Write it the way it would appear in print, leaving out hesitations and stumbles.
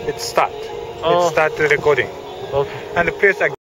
It start. Oh. It start the recording. Okay. And press again.